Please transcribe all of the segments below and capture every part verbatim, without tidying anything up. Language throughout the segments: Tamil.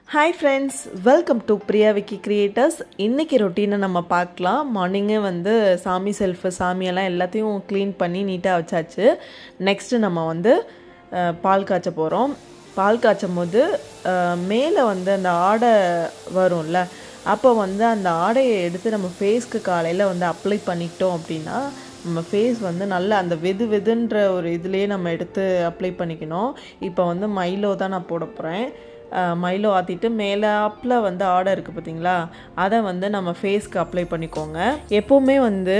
Hi friends, welcome to Priya Vicky Creators. இன்னைக்கு ரொட்டீனை நம்ம பார்க்கலாம். மார்னிங்கே வந்து சாமி செல்ஃப் சாமியெல்லாம் எல்லாத்தையும் க்ளீன் பண்ணி நீட்டாக வச்சாச்சு. நெக்ஸ்ட்டு நம்ம வந்து பால் காய்ச்ச போகிறோம். பால் காய்ச்சும் போது மேலே வந்து அந்த ஆடை வரும்ல, அப்போ வந்து அந்த ஆடையை எடுத்து நம்ம ஃபேஸ்க்கு காலையில் வந்து அப்ளை பண்ணிக்கிட்டோம் அப்படின்னா நம்ம ஃபேஸ் வந்து நல்லா அந்த வெது வெதுன்ற ஒரு இதுலேயே நம்ம எடுத்து அப்ளை பண்ணிக்கணும். இப்போ வந்து மைலோ தான் நான் போட போகிறேன். மைலோ ஆற்றிட்டு மேலே அப்பில் வந்து ஆடை இருக்குது பார்த்தீங்களா, அதை வந்து நம்ம ஃபேஸ்க்கு அப்ளை பண்ணிக்கோங்க. எப்போவுமே வந்து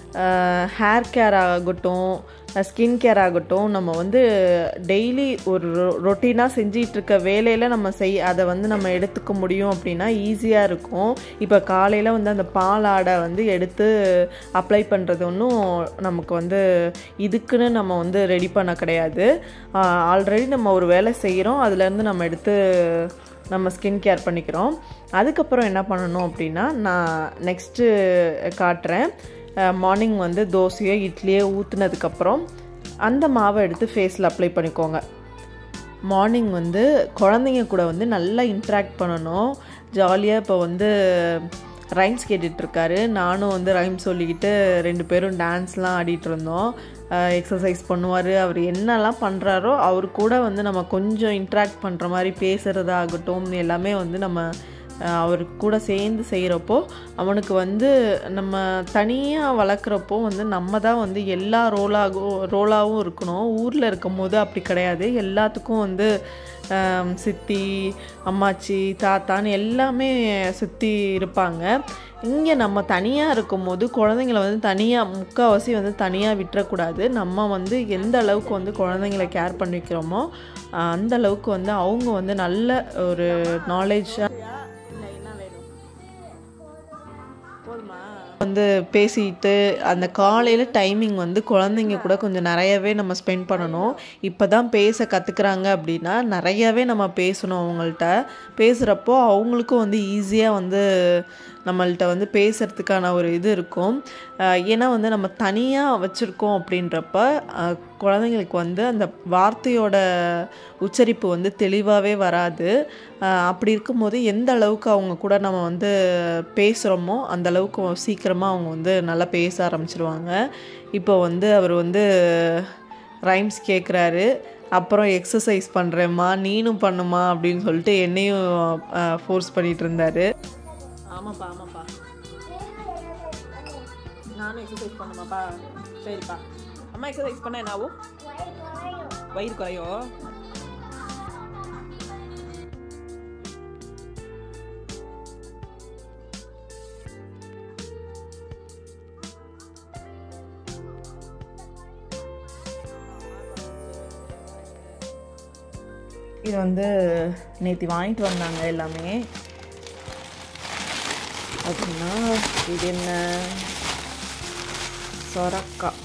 ஹேர் கேர் ஆகட்டும் ஸ்கின் கேர் ஆகட்டும் நம்ம வந்து டெய்லி ஒரு ரொட்டீனாக செஞ்சிகிட்ருக்க வேலையில் நம்ம செய் அதை வந்து நம்ம எடுத்துக்க முடியும் அப்படின்னா ஈஸியாக இருக்கும். இப்போ காலையில் வந்து அந்த பால் ஆடை வந்து எடுத்து அப்ளை பண்ணுறது ஒன்றும் நமக்கு வந்து இதுக்குன்னு நம்ம வந்து ரெடி பண்ண கிடையாது. ஆல்ரெடி நம்ம ஒரு வேலை செய்கிறோம், அதுலேருந்து நம்ம எடுத்து நம்ம ஸ்கின் கேர் பண்ணிக்கிறோம். அதுக்கப்புறம் என்ன பண்ணணும் அப்படின்னா நான் நெக்ஸ்ட்டு காட்டுறேன். மார்னிங் வந்து தோசையோ இட்லியோ ஊற்றுனதுக்கப்புறம் அந்த மாவை எடுத்து ஃபேஸில் அப்ளை பண்ணிக்கோங்க. மார்னிங் வந்து குழந்தைங்க கூட வந்து நல்லா இன்ட்ராக்ட் பண்ணணும். ஜாலியாக இப்போ வந்து ரைம்ஸ் கேட்டுட்ருக்காரு, நானும் வந்து ரைம்ஸ் சொல்லிக்கிட்டு ரெண்டு பேரும் டான்ஸ்லாம் ஆடிட்டு இருந்தோம். எக்ஸசைஸ் பண்ணுவார். அவர் என்னெல்லாம் பண்ணுறாரோ அவர் கூட வந்து நம்ம கொஞ்சம் இன்ட்ராக்ட் பண்ணுற மாதிரி பேசுகிறதாகட்டும் எல்லாமே வந்து நம்ம அவர் கூட சேர்ந்து செய்கிறப்போ அவனுக்கு வந்து நம்ம தனியாக வளர்க்குறப்போ வந்து நம்ம தான் வந்து எல்லா ரோலாகும் ரோலாகவும் இருக்கணும். ஊரில் இருக்கும் போது அப்படி கிடையாது. எல்லாத்துக்கும் வந்து சித்தி அம்மாச்சி தாத்தான்னு எல்லாமே சுற்றி இருப்பாங்க. இங்கே நம்ம தனியாக இருக்கும்போது குழந்தைங்கள வந்து தனியாக முக்கால்வாசி வந்து தனியாக விட்டுறக்கூடாது. நம்ம வந்து எந்த அளவுக்கு வந்து குழந்தைங்கள கேர் பண்ணிக்கிறோமோ அந்த அளவுக்கு வந்து அவங்க வந்து நல்ல ஒரு நாலேஜாக வந்து பேசிட்டு அந்த காலையில் டைமிங் வந்து குழந்தைங்க கூட கொஞ்சம் நிறையவே நம்ம ஸ்பெண்ட் பண்ணணும். இப்போ தான் பேச கற்றுக்குறாங்க அப்படின்னா நிறையவே நம்ம பேசணும். அவங்கள்ட்ட பேசுகிறப்போ அவங்களுக்கும் வந்து ஈஸியாக வந்து நம்மள்கிட்ட வந்து பேசுகிறதுக்கான ஒரு இது இருக்கும். ஏன்னா வந்து நம்ம தனியாக வச்சுருக்கோம் அப்படின்றப்ப குழந்தைங்களுக்கு வந்து அந்த வார்த்தையோட உச்சரிப்பு வந்து தெளிவாகவே வராது. அப்படி இருக்கும்போது எந்த அளவுக்கு அவங்க கூட நம்ம வந்து பேசுகிறோமோ அந்த அளவுக்கு சீக்கிரமாக அவங்க வந்து நல்லா பேச ஆரம்பிச்சிருவாங்க. இப்போ வந்து அவர் வந்து ரைம்ஸ் கேட்குறாரு, அப்புறம் எக்ஸசைஸ் பண்ணுறேம்மா நீனும் பண்ணுமா அப்படின்னு சொல்லிட்டு என்னையும் ஃபோர்ஸ் பண்ணிகிட்டு இருந்தார். ஆமாப்பா ஆமாப்பா நானும் எக்ஸசைஸ் பண்ணுமாப்பா. சரிப்பா, அம்மா எக்ஸசைஸ் பண்ண என்ன ஆகும்? வயிறு குறையும். இது வந்து நேற்று வாங்கிட்டு வந்தாங்க எல்லாமே. அப்படின்னா இது என்ன, சொரக்காய்,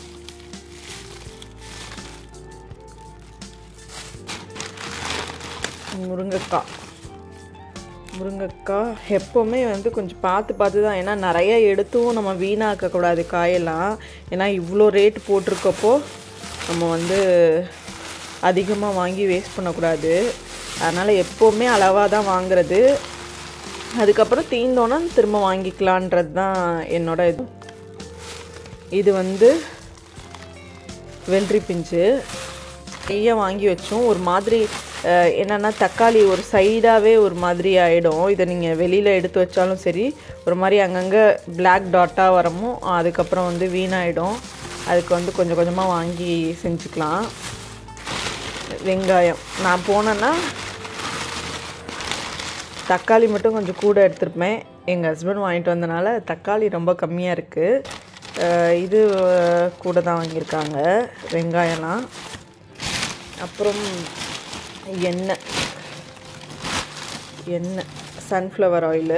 முருங்கைக்காய். முருங்கைக்காய் எப்போவுமே வந்து கொஞ்சம் பார்த்து பார்த்து தான், ஏன்னா நிறைய எடுத்தும் நம்ம வீணாக்கக்கூடாது காயெல்லாம். ஏன்னா இவ்வளோ ரேட் போட்டிருக்கப்போ நம்ம வந்து அதிகமாக வாங்கி வேஸ்ட் பண்ணக்கூடாது. அதனால் எப்போவுமே அளவாக தான் வாங்குறது. அதுக்கப்புறம் தீந்தோன்னா திரும்ப வாங்கிக்கலான்றது தான் என்னோட இது. இது வந்து வெள்ளரி பிஞ்சு நிறைய வாங்கி வச்சோம். ஒரு மாதிரி என்னென்னா தக்காளி ஒரு சைடாகவே ஒரு மாதிரி ஆகிடும். இதை நீங்கள் வெளியில் எடுத்து வச்சாலும் சரி ஒரு மாதிரி அங்கங்கே பிளாக் டாட்டாக வரமோ அதுக்கப்புறம் வந்து வீணாகிடும். அதுக்கு வந்து கொஞ்சம் கொஞ்சமாக வாங்கி செஞ்சுக்கலாம். வெங்காயம் நான் போனேன்னா தக்காளி மட்டும் கொஞ்சம் கூட எடுத்துருப்பேன். எங்கள் ஹஸ்பண்ட் வாங்கிட்டு வந்தனால தக்காளி ரொம்ப கம்மியாக இருக்குது. இது கூட தான் வாங்கியிருக்காங்க வெங்காயம்லாம். அப்புறம் எண்ணெய் எண்ணெய் சன்ஃப்ளவர் ஆயிலு.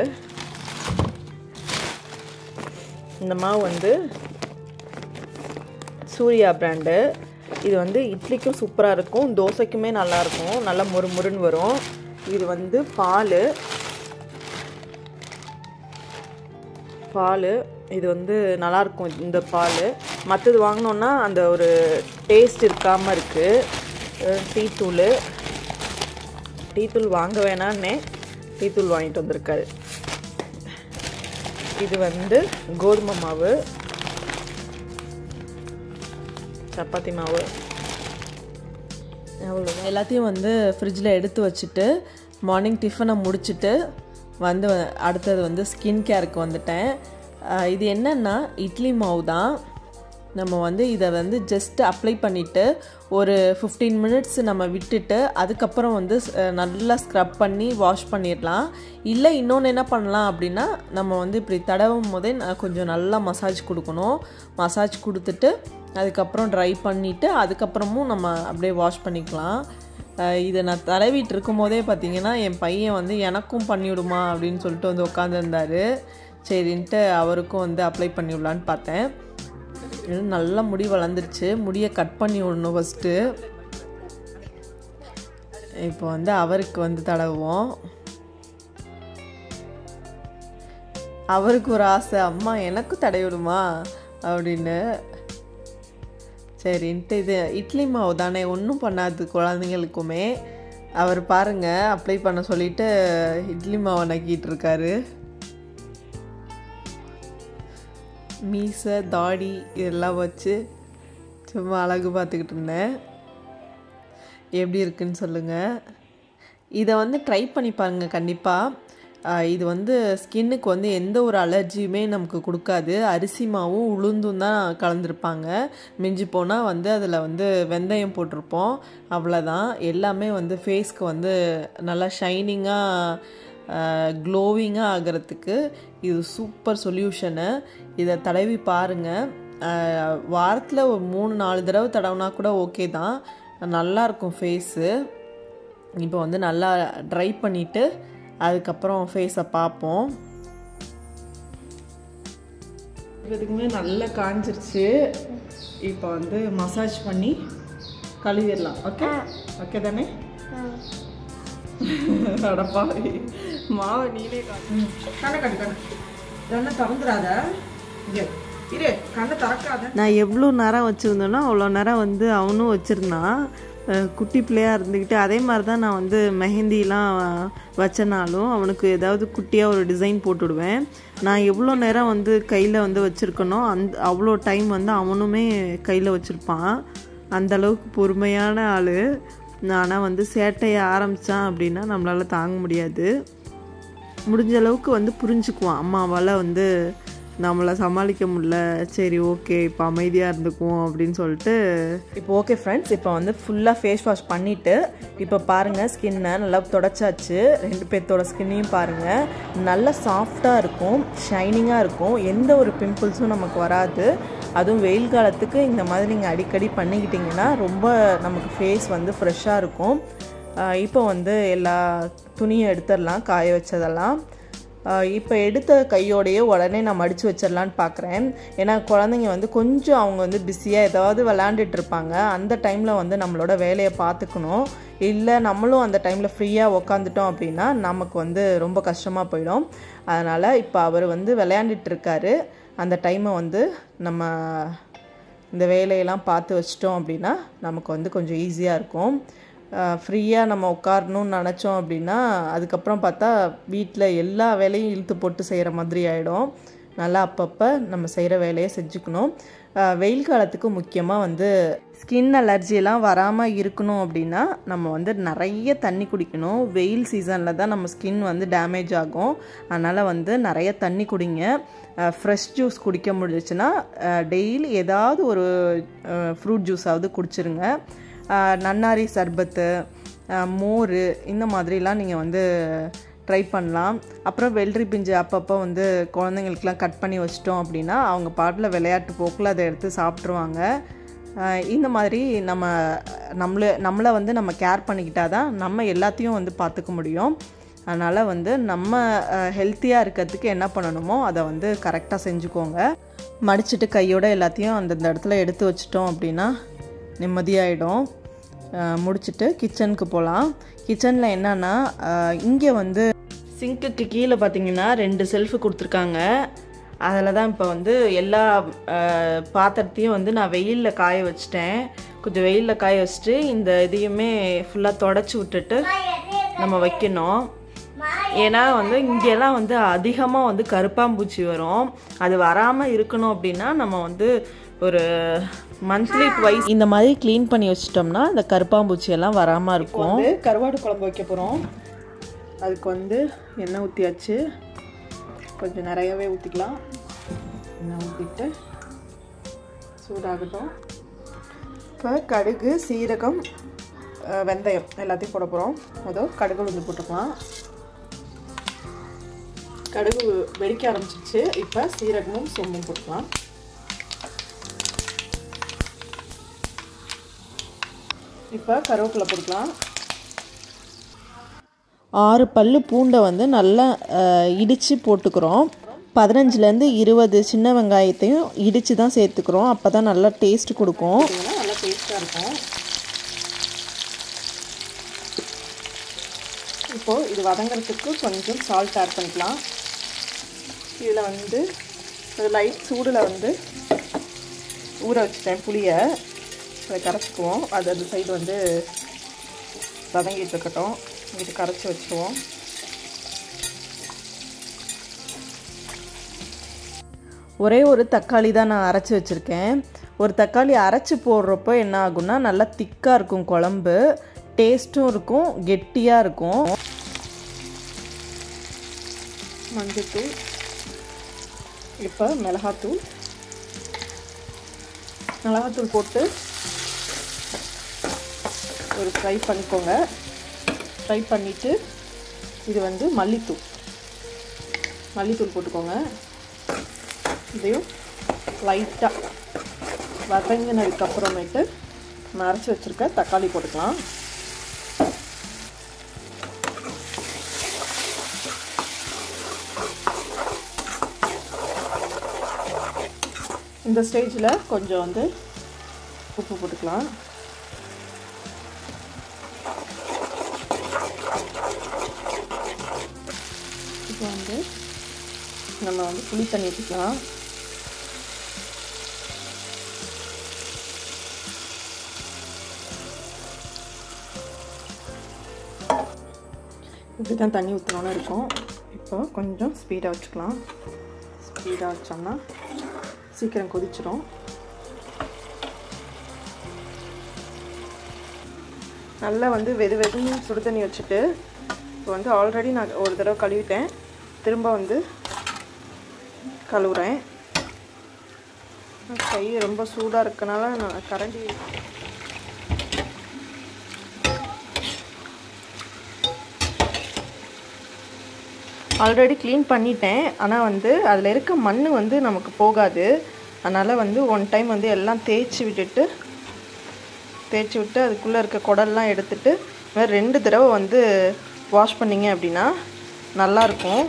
இந்த மாவு வந்து சூர்யா பிராண்டு. இது வந்து இட்லிக்கும் சூப்பராக இருக்கும், தோசைக்குமே நல்லாயிருக்கும், நல்லா முறு முறுன்னு வரும். இது வந்து பால் பால் இது வந்து நல்லாயிருக்கும் இந்த பால். மற்றது வாங்கினோன்னா அந்த ஒரு டேஸ்ட் இருக்காமல் இருக்குது. டீ தூள் டீ தூள் வாங்க வேணான்னே டீ தூள் வாங்கிட்டு வந்திருக்காரு. இது வந்து கோதுமை மாவு, சப்பாத்தி மாவு, அவ்வளோ எல்லாத்தையும் வந்து ஃப்ரிட்ஜில் எடுத்து வச்சுட்டு மார்னிங் டிஃபனை முடிச்சுட்டு வந்து அடுத்தது வந்து ஸ்கின் கேருக்கு வந்துட்டேன். இது என்னென்னா இட்லி மாவு தான். நம்ம வந்து இதை வந்து ஜஸ்ட் அப்ளை பண்ணிவிட்டு ஒரு ஃபிஃப்டீன் மினிட்ஸ் நம்ம விட்டுட்டு அதுக்கப்புறம் வந்து நல்லா ஸ்க்ரப் பண்ணி வாஷ் பண்ணிடலாம். இல்லை இன்னொன்று என்ன பண்ணலாம் அப்படின்னா, நம்ம வந்து இப்படி தடவும் போதே கொஞ்சம் நல்லா மசாஜ் கொடுக்கணும். மசாஜ் கொடுத்துட்டு அதுக்கப்புறம் ட்ரை பண்ணிவிட்டு அதுக்கப்புறமும் நம்ம அப்படியே வாஷ் பண்ணிக்கலாம். இதை நான் தடவிட்டு இருக்கும் போதே பார்த்தீங்கன்னா என் பையன் வந்து எனக்கும் பண்ணிவிடுமா அப்படின்னு சொல்லிட்டு வந்து உட்காந்துருந்தார். சரின்ட்டு அவருக்கும் வந்து அப்ளை பண்ணிவிடலான்னு பார்த்தேன். நல்லா முடி வளர்ந்துருச்சு. முடியை கட் பண்ணி விடணும் ஃபஸ்ட்டு. இப்போ வந்து அவருக்கு வந்து தடவுவோம். அவருக்கு ஒரு ஆசை, அம்மா எனக்கும் தடவிடுமா அப்படின்னு. சரின்ட்டு இது இட்லி மாவு தானே, ஒன்றும் பண்ணாது குழந்தைங்களுக்குமே. அவர் பாருங்கள் அப்ளை பண்ண சொல்லிவிட்டு இட்லி மாவை நக்கிட்டு இருக்காரு. மீசை தாடி இதெல்லாம் வச்சு சும்மா அழகு பார்த்துக்கிட்டு இருந்தேன். எப்படி இருக்குன்னு சொல்லுங்கள். இதை வந்து ட்ரை பண்ணி பாருங்கள் கண்டிப்பாக. இது வந்து ஸ்கின்னுக்கு வந்து எந்த ஒரு அலர்ஜியுமே நமக்கு கொடுக்காது. அரிசி மாவும் உளுந்தும் தான் கலந்துருப்பாங்க. மிஞ்சி போனால் வந்து அதில் வந்து வெந்தயம் போட்டிருப்போம், அவ்வளோதான். எல்லாமே வந்து ஃபேஸ்க்கு வந்து நல்லா ஷைனிங்காக க்ளோவிங்காக ஆகிறதுக்கு இது சூப்பர் சொல்யூஷனு. இதை தடவி பாருங்கள். வாரத்தில் ஒரு மூணு நாலு தடவை தடவுனா கூட ஓகே தான், நல்லாயிருக்கும் ஃபேஸு. இப்போ வந்து நல்லா ட்ரை பண்ணிவிட்டு அதுக்கப்புறம் ஃபேஸை பார்ப்போம். இதுக்குமே நல்லா காஞ்சிருச்சு. இப்போ வந்து மசாஜ் பண்ணி கழுவிடலாம். ஓகே ஓகே தானே? அடப்பா மாவை நீனே கண்ணை கட்டு கண்ணு கண்ணை திறந்துடாத. இங்கே இரு, கண்ணை திறக்காத. நான் எவ்வளோ நேரம் வச்சுருந்தேனோ அவ்வளோ நேரம் வந்து அவனும் வச்சுருந்தான். குட்டி பிள்ளையாக இருந்துக்கிட்டு அதே மாதிரி தான் நான் வந்து மெஹந்திலாம் வச்சனாலும் அவனுக்கு ஏதாவது குட்டியாக ஒரு டிசைன் போட்டுவிடுவேன். நான் எவ்வளோ நேரம் வந்து கையில் வந்து வச்சுருக்கனோ அந்த அவ்வளோ டைம் வந்து அவனுமே கையில் வச்சுருப்பான். அந்தளவுக்கு பொறுமையான ஆள். ஆனால் வந்து சேட்டையை ஆரம்பித்தான் அப்படின்னா நம்மளால் தாங்க முடியாது. முடிஞ்ச அளவுக்கு வந்து புரிஞ்சுக்குவான். அம்மாவால் வந்து நம்மளை சமாளிக்க முடியல, சரி ஓகே இப்போ அமைதியாக இருந்துக்குவோம் அப்படின்னு சொல்லிட்டு. இப்போ ஓகே ஃப்ரெண்ட்ஸ், இப்போ வந்து ஃபுல்லாக ஃபேஸ் வாஷ் பண்ணிவிட்டு இப்போ பாருங்கள் ஸ்கின்னை நல்லா தொடச்சாச்சு. ரெண்டு பேர்த்தோட ஸ்கின்னையும் பாருங்கள், நல்லா சாஃப்டாக இருக்கும், ஷைனிங்காக இருக்கும், எந்த ஒரு பிம்பிள்ஸும் நமக்கு வராது. அதுவும் வெயில் காலத்துக்கு இந்த மாதிரி நீங்கள் அடிக்கடி பண்ணிக்கிட்டிங்கன்னா ரொம்ப நமக்கு ஃபேஸ் வந்து ஃப்ரெஷ்ஷாக இருக்கும். இப்போ வந்து எல்லா துணியை எடுத்துடலாம், காய வச்சதெல்லாம். இப்போ எடுத்த கையோடையே உடனே நான் மடித்து வச்சிடலான்னு பார்க்குறேன். ஏன்னா குழந்தைங்க வந்து கொஞ்சம் அவங்க வந்து பிஸியாக ஏதாவது விளாண்டுட்டு இருப்பாங்க. அந்த டைமில் வந்து நம்மளோட வேலையை பார்த்துக்கணும். இல்லை நம்மளும் அந்த டைமில் ஃப்ரீயாக உக்காந்துட்டோம் அப்படின்னா நமக்கு வந்து ரொம்ப கஷ்டமாக போயிடும். அதனால் இப்போ அவர் வந்து விளையாண்டுட்டு இருக்காரு. அந்த டைமை வந்து நம்ம இந்த வேலையெல்லாம் பார்த்து வச்சிட்டோம் அப்படின்னா நமக்கு வந்து கொஞ்சம் ஈஸியாக இருக்கும். ஃப்ரீயாக நம்ம உட்காரணும்னு நினச்சோம் அப்படின்னா அதுக்கப்புறம் பார்த்தா வீட்டில் எல்லா வேலையும் இழுத்து போட்டு செய்கிற மாதிரி ஆகிடும். நல்லா அப்பப்போ நம்ம செய்கிற வேலையை செஞ்சுக்கணும். வெயில் காலத்துக்கு முக்கியமாக வந்து ஸ்கின் அலர்ஜியெல்லாம் வராமல் இருக்கணும் அப்படின்னா நம்ம வந்து நிறைய தண்ணி குடிக்கணும். வெயில் சீசனில் தான் நம்ம ஸ்கின் வந்து டேமேஜ் ஆகும். அதனால் வந்து நிறைய தண்ணி குடிங்க. ஃப்ரெஷ் ஜூஸ் குடிக்க முடிஞ்சிச்சுன்னா டெய்லி ஏதாவது ஒரு ஃப்ரூட் ஜூஸாவது குடிச்சிருங்க. நன்னாரி சர்பத்து, மோர் இந்த மாதிரிலாம் நீங்கள் வந்து ட்ரை பண்ணலாம். அப்புறம் வெள்ளரி பிஞ்சு அப்பப்போ வந்து குழந்தைங்களுக்குலாம் கட் பண்ணி வச்சிட்டோம் அப்படின்னா அவங்க பாட்டில் விளையாட்டு போக்கில் அதை எடுத்து சாப்பிட்ருவாங்க. இந்த மாதிரி நம்ம நம்மளை நம்மளை வந்து நம்ம கேர் பண்ணிக்கிட்டால் தான் நம்ம எல்லாத்தையும் வந்து பார்த்துக்க முடியும். அதனால் வந்து நம்ம ஹெல்த்தியாக இருக்கிறதுக்கு என்ன பண்ணணுமோ அதை வந்து கரெக்டாக செஞ்சுக்கோங்க. மடிச்சுட்டு கையோட எல்லாத்தையும் அந்தந்த இடத்துல எடுத்து வச்சிட்டோம் அப்படின்னா நிம்மதியாகிடும். முடிச்சுட்டு கிச்சனுக்கு போகலாம். கிச்சனில் என்னன்னா இங்கே வந்து சிங்க்குக்கு கீழே பார்த்தீங்கன்னா ரெண்டு செல்ஃபு கொடுத்துருக்காங்க. அதில் தான் இப்போ வந்து எல்லா பாத்திரத்தையும் வந்து நான் வெயிலில் காய வச்சிட்டேன். கொஞ்சம் வெயிலில் காய வச்சுட்டு இந்த இதையுமே ஃபுல்லாக தொடச்சி விட்டுட்டு நம்ம வைக்கணும். ஏன்னா வந்து இங்கெல்லாம் வந்து அதிகமாக வந்து கருப்பாம்பூச்சி வரும். அது வராமல் இருக்கணும் அப்படின்னா நம்ம வந்து ஒரு மந்த்லி ட்வைஸ் இந்த மாதிரி க்ளீன் பண்ணி வச்சிட்டோம்னா அந்த கருப்பாம்பூச்சியெல்லாம் வராமல் இருக்கும். கருவாடு குழம்பு வைக்க போகிறோம். அதுக்கு வந்து எண்ணெய் ஊற்றியாச்சு. கொஞ்சம் நிறையவே ஊற்றிக்கலாம். எண்ணெய் ஊற்றிட்டு சூடாகட்டும். இப்போ கடுகு, சீரகம், வெந்தயம் எல்லாத்தையும் போட போகிறோம். முதல் கடுகு உளுந்து போட்டுக்கலாம். கடுகு வெடிக்க ஆரம்பிச்சிச்சு. இப்போ சீரகமும் சோம்பும் போட்டுக்கலாம். இப்போ கருவேப்பிலை போட்டுக்கலாம். ஆறு பல்லு பூண்டை வந்து நல்லா இடித்து போட்டுக்கிறோம். பதினஞ்சுலேருந்து இருபது சின்ன வெங்காயத்தையும் இடித்து தான் சேர்த்துக்கிறோம். அப்போ தான் நல்லா டேஸ்ட் கொடுக்கும். நல்லா டேஸ்ட்டாக இருக்கும். இப்போது இது வதங்கிறதுக்கு கொஞ்சம் சால்ட் ஆட் பண்ணிக்கலாம். இதில் வந்து லைட் சூடில் வந்து ஊற வச்சுட்டேன் புளியை. அதை கரைச்சிக்குவோம். அது அந்த சைடு வந்து வதங்கிட்டு இருக்கட்டும். இது கரைச்சி வச்சுருவோம். ஒரே ஒரு தக்காளி தான் நான் அரைச்சி வச்சுருக்கேன். ஒரு தக்காளி அரைச்சி போடுறப்போ என்ன ஆகும்னா நல்லா திக்காக இருக்கும் குழம்பு. டேஸ்ட்டும் இருக்கும், கெட்டியாக இருக்கும். மஞ்சத்தூள், இப்போ மிளகாத்தூள் மிளகாத்தூள் போட்டு ஒரு ஃப்ரை பண்ணிக்கோங்க. ஃப்ரை பண்ணிவிட்டு இது வந்து மல்லித்தூள் மல்லித்தூள் போட்டுக்கோங்க. இதையும் லைட்டாக வதங்கினதுக்கப்புறமேட்டு அரைச்சி வச்சுருக்க தக்காளி போட்டுக்கலாம். இந்த ஸ்டேஜில் கொஞ்சம் வந்து உப்பு போட்டுக்கலாம். இப்போ வந்து நம்ம வந்து புளி தண்ணி ஊற்றிக்கலாம். இப்படி தான் தண்ணி ஊற்றணுன்னு இருக்கும். இப்போ கொஞ்சம் ஸ்பீடாக வச்சுக்கலாம். ஸ்பீடாக வச்சோம்னா சீக்கிரம் கொதிச்சிடும். நல்லா வந்து வெது வெதுன்னு சுடு தண்ணி வச்சுட்டு இப்போ வந்து ஆல்ரெடி நான் ஒரு தடவை கழுவிட்டேன். திரும்ப வந்து கழுவுறேன். கை ரொம்ப சூடாக இருக்கனால நான் கரண்டி ஆல்ரெடி க்ளீன் பண்ணிட்டேன். ஆனால் வந்து அதில் இருக்க மண் வந்து நமக்கு போகாது. அதனால் வந்து ஒன் டைம் வந்து எல்லாம் தேய்ச்சி விட்டுட்டு தேய்ச்சி விட்டு அதுக்குள்ளே இருக்க குடல்லாம் எடுத்துட்டு வேறு ரெண்டு தடவை வந்து வாஷ் பண்ணிங்க அப்படின்னா நல்லாயிருக்கும்.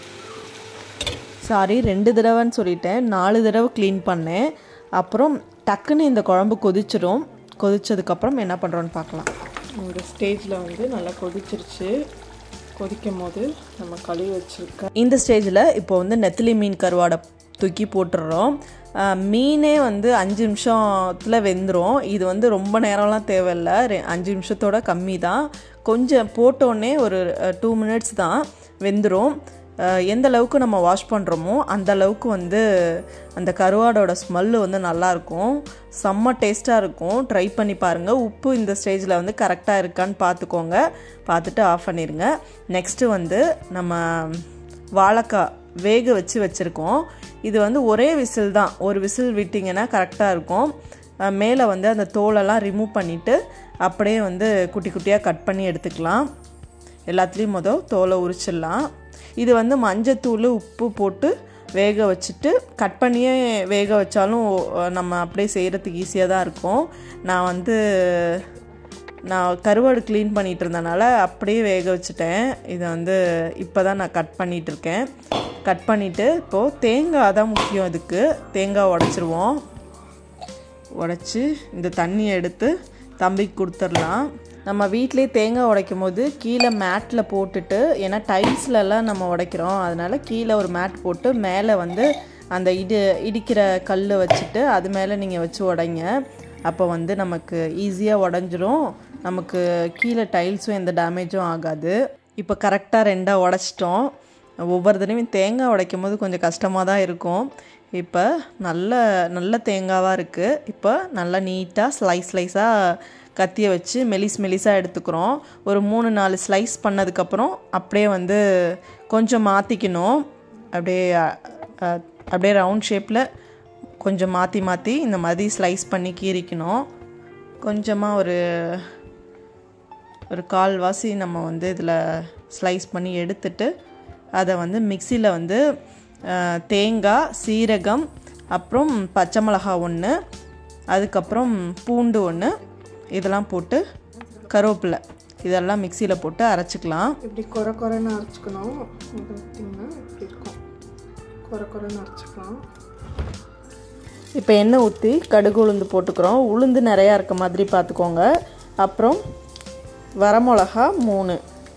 சாரி, ரெண்டு தடவைன்னு சொல்லிட்டேன். நாலு தடவை க்ளீன் பண்ணேன். அப்புறம் டக்குன்னு இந்த குழம்பு கொதிச்சிடும். கொதிச்சதுக்கப்புறம் என்ன பண்ணுறோன்னு பார்க்கலாம். இந்த ஸ்டேஜில் வந்து நல்லா கொதிச்சிருச்சு. கொதிக்கும் போது நம்ம கழுவி வச்சுருக்க இந்த ஸ்டேஜில் இப்போ வந்து நெத்திலி மீன் கருவாடை தூக்கி போட்டுடுறோம். மீனே வந்து அஞ்சு நிமிஷத்தில் வெந்துடும். இது வந்து ரொம்ப நேரம்லாம் தேவையில்லை. அஞ்சு நிமிஷத்தோட கம்மி தான். கொஞ்சம் போட்டோடனே ஒரு டூ மினிட்ஸ் தான் வெந்துடும். எந்த அளவுக்கு நம்ம வாஷ் பண்ணுறோமோ அந்த அளவுக்கு வந்து அந்த கருவாடோட ஸ்மெல்லு வந்து நல்லாயிருக்கும். செம்ம டேஸ்ட்டாக இருக்கும். ட்ரை பண்ணி பாருங்கள். உப்பு இந்த ஸ்டேஜில் வந்து கரெக்டாக இருக்கான்னு பார்த்துக்கோங்க. பார்த்துட்டு ஆஃப் பண்ணிடுங்க. நெக்ஸ்ட்டு வந்து நம்ம வாழைக்காய் வேக வச்சு வச்சுருக்கோம். இது வந்து ஒரே விசில் தான். ஒரு விசில் விட்டிங்கன்னா கரெக்டாக இருக்கும். மேலே வந்து அந்த தோலெல்லாம் ரிமூவ் பண்ணிவிட்டு அப்படியே வந்து குட்டி குட்டியாக கட் பண்ணி எடுத்துக்கலாம். எல்லாத்துலேயும் மொதல் தோலை உரிச்சிடலாம். இது வந்து மஞ்சத்தூள் உப்பு போட்டு வேக வச்சுட்டு கட் பண்ணியே வேக வச்சாலும் நம்ம அப்படியே செய்கிறதுக்கு ஈஸியாக தான் இருக்கும். நான் வந்து நான் கருவாடு க்ளீன் பண்ணிகிட்டு இருந்தனால அப்படியே வேக வச்சுட்டேன். இதை வந்து இப்போ தான் நான் கட் பண்ணிகிட்ருக்கேன். கட் பண்ணிவிட்டு இப்போது தேங்காய் தான் முக்கியம். இதுக்கு தேங்காய் உடச்சிருவோம். உடச்சி இந்த தண்ணியை எடுத்து தம்பிக்கு கொடுத்துடலாம். நம்ம வீட்டிலே தேங்காய் உடைக்கும் போது கீழே மேட்டில் போட்டுட்டு, ஏன்னா டைல்ஸ்லலாம் நம்ம உடைக்கிறோம், அதனால் கீழே ஒரு மேட் போட்டு மேலே வந்து அந்த இடி இடிக்கிற கல் வச்சுட்டு அது மேலே நீங்கள் வச்சு உடைங்க. அப்போ வந்து நமக்கு ஈஸியாக உடஞ்சிரும். நமக்கு கீழே டைல்ஸும் எந்த டேமேஜும் ஆகாது. இப்போ கரெக்டாக ரெண்டாக உடைச்சிட்டோம். ஒவ்வொரு தடவையும் தேங்காய் உடைக்கும் போது கொஞ்சம் கஷ்டமாக தான் இருக்கும். இப்போ நல்ல நல்ல தேங்காவாக இருக்குது. இப்போ நல்லா நீட்டாக ஸ்லைஸ் ஸ்லைஸாக கத்தியை வச்சு மெலிஸ் மெலிஸாக எடுத்துக்கிறோம். ஒரு மூணு நாலு ஸ்லைஸ் பண்ணதுக்கப்புறம் அப்படியே வந்து கொஞ்சம் மாற்றிக்கணும். அப்படியே அப்படியே ரவுண்ட் ஷேப்பில் கொஞ்சம் மாற்றி மாற்றி இந்த மாதிரி ஸ்லைஸ் பண்ணி கீறிக்கணும். கொஞ்சமாக ஒரு ஒரு கால்வாசி நம்ம வந்து இதில் ஸ்லைஸ் பண்ணி எடுத்துட்டு அதை வந்து மிக்சியில் வந்து தேங்காய், சீரகம், அப்புறம் பச்சை மிளகா ஒன்று, அதுக்கப்புறம் பூண்டு ஒன்று, இதெல்லாம் போட்டு கருவேப்பிலை இதெல்லாம் மிக்சியில் போட்டு அரைச்சிக்கலாம். இப்படி குறை குறைன்னு அரைச்சிக்கணும். பார்த்திங்கன்னா இப்படி இருக்கும், குறை குறைன்னு அரைச்சிக்கலாம். இப்போ எண்ணெய் ஊற்றி கடுகு உளுந்து போட்டுக்கிறோம். உளுந்து நிறையா இருக்க மாதிரி பார்த்துக்கோங்க. அப்புறம் வரமிளகா மூணு,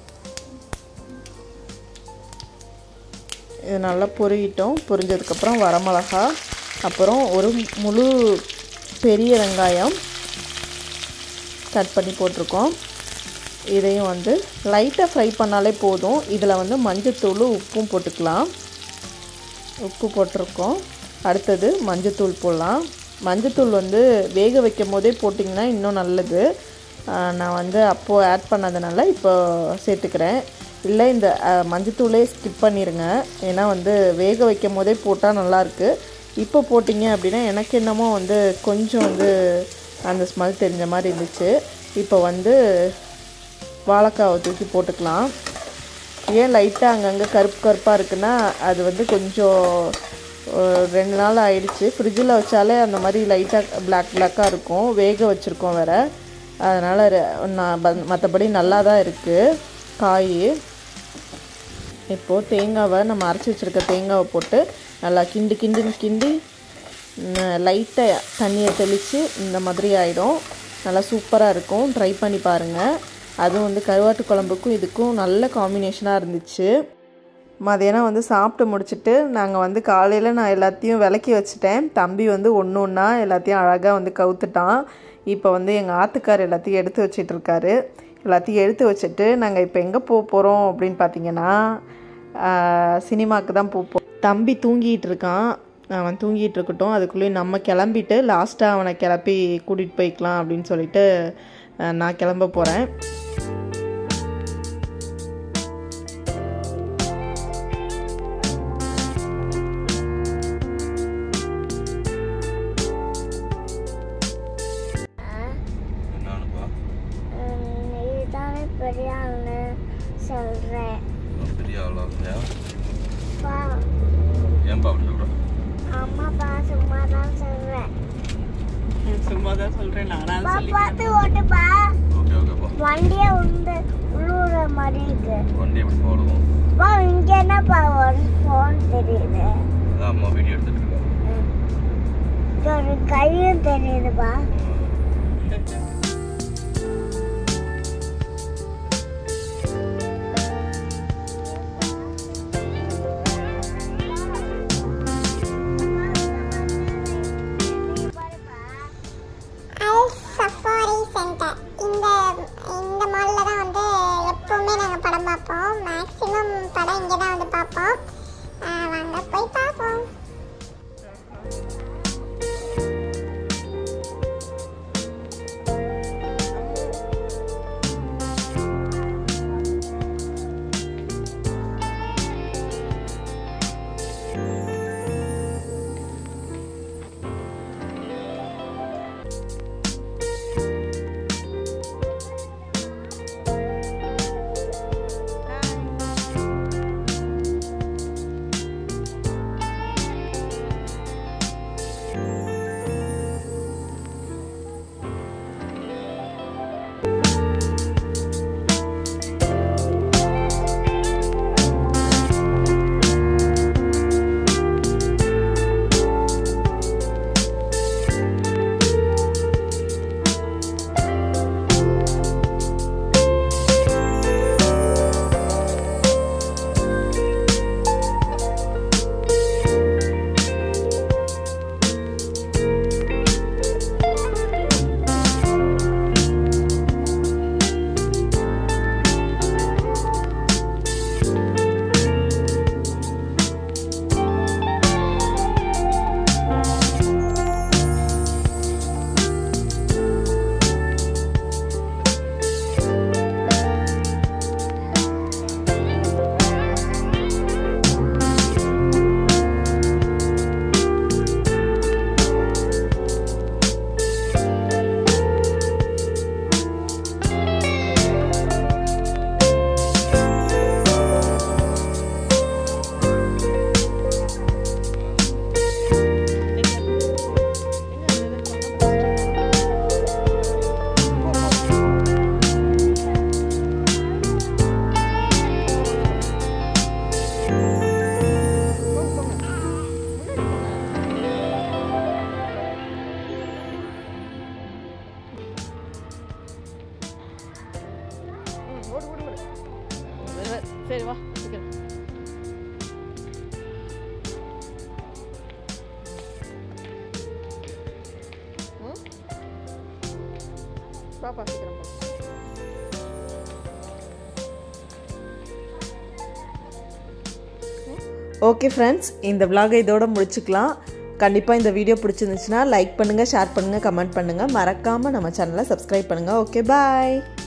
இது நல்லா பொரியிட்டோம். பொரிஞ்சதுக்கப்புறம் வரமிளகா, அப்புறம் ஒரு முழு பெரிய வெங்காயம் கட் பண்ணி போட்டிருக்கோம். இதையும் வந்து லைட்டாக ஃப்ரை பண்ணாலே போதும். இதில் வந்து மஞ்சத்தூள் உப்பும் போட்டுக்கலாம். உப்பு போட்டிருக்கோம். அடுத்தது மஞ்சத்தூள் போடலாம். மஞ்சத்தூள் வந்து வேக வைக்கும் போதே போட்டிங்கன்னா இன்னும் நல்லது. நான் வந்து அப்போது ஆட் பண்ணதுனால இப்போ சேர்த்துக்கிறேன். இல்லை இந்த மஞ்சத்தூளே ஸ்கிப் பண்ணிடுங்க. ஏன்னா வந்து வேக வைக்கும் போதே போட்டால் நல்லாயிருக்கு. இப்போ போட்டிங்க அப்படின்னா எனக்கு என்னமோ வந்து கொஞ்சம் வந்து அந்த ஸ்மெல் தெரிஞ்ச மாதிரி இருந்துச்சு. இப்போ வந்து வாழைக்காவை தூக்கி போட்டுக்கலாம். ஏன் லைட்டாக அங்கங்கே கருப்பு கருப்பாக இருக்குன்னா அது வந்து கொஞ்சம் ரெண்டு நாள் ஆயிடுச்சு. ஃப்ரிட்ஜில் வச்சாலே அந்த மாதிரி லைட்டாக பிளாக் பிளாக்காக இருக்கும். வேக வச்சுருக்கோம் வேறு, அதனால் நான் மற்றபடி நல்லா தான் இருக்குது காய். இப்போது தேங்காவை நம்ம அரைச்சி வச்சுருக்க தேங்காவை போட்டு நல்லா கிண்டு கிண்டுன்னு கிண்டி லைட்டாக தண்ணியை தெளித்து இந்த மாதிரி ஆகிடும். நல்லா சூப்பராக இருக்கும். ட்ரை பண்ணி பாருங்கள். அதுவும் வந்து கருவாட்டு குழம்புக்கும் இதுக்கும் நல்ல காம்பினேஷனாக இருந்துச்சு. மதியானம் வந்து சாப்பிட்டு முடிச்சுட்டு நாங்கள் வந்து காலையில் நான் எல்லாத்தையும் விளக்கி வச்சுட்டேன். தம்பி வந்து ஒன்று ஒன்றா எல்லாத்தையும் அழகாக வந்து கவுத்துட்டான். இப்போ வந்து எங்கள் ஆத்துக்கார் எல்லாத்தையும் எடுத்து வச்சிட்ருக்காரு. எல்லாத்தையும் எடுத்து வச்சுட்டு நாங்கள் இப்போ எங்கே போக போகிறோம் அப்படின்னு பார்த்தீங்கன்னா சினிமாவுக்கு தான் போப்போம். தம்பி தூங்கிட்டு இருக்கான். அவன் தூங்கிட்டு இருக்கட்டும், அதுக்குள்ளேயும் நம்ம கிளம்பிட்டு லாஸ்ட்டாக அவனை கிளப்பி கூட்டிகிட்டு போய்க்கலாம் அப்படின்னு சொல்லிட்டு நான் கிளம்ப போகிறேன். சும்மா தான் சொல்றேன். நான் பார்த்து ஓட்டுப்பா. ஓகே ஓகேப்பா. வண்டியே உண்டு உள்ளூர மாதிரி இருக்கு. வண்டி எப்படி போடுவோம்? பா இங்க என்னப்பா ஒரு ஃபோன் தெரியுது. அதான் அம்மா வீடியோ எடுத்துட்டு இருக்காங்க. ஒரு கையும் தெரியுதுப்பா. பாப்பா சீக்கிரம் போ. ஓகே ஃப்ரெண்ட்ஸ், இந்த vlog இதோட முடிச்சுக்கலாம். கண்டிப்பாக இந்த வீடியோ பிடிச்சிருந்துச்சுன்னா லைக் பண்ணுங்கள், ஷேர் பண்ணுங்கள், கமெண்ட் பண்ணுங்கள். மறக்காமல் நம்ம சேனலை சப்ஸ்கிரைப் பண்ணுங்கள். ஓகே பாய்.